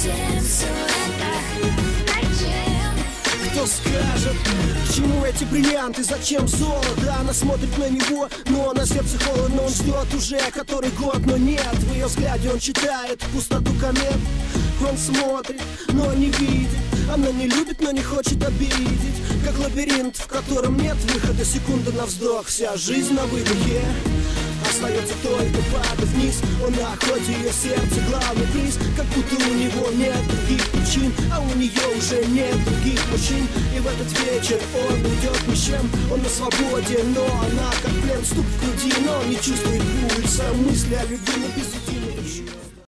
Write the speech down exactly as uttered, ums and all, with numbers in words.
зачем все это? Зачем? Кто скажет, к чему эти бриллианты, зачем золото? Она смотрит на него, но на сердце холодно. Он ждет уже который год, но нет. В ее взгляде он читает пустоту комет. Он смотрит, но не видит. Она не любит, но не хочет обидеть. Как лабиринт, в котором нет выхода. Секунда на вздох, вся жизнь на выдохе. Остается только падать вниз. Он находит ее сердце, главный приз. Как будто у него нет других причин, а у нее уже нет других мужчин. И в этот вечер он уйдет ни с чем. Он на свободе, но она как плен, стук в груди. Но он не чувствует пульса, мысли о любви, но без единой души.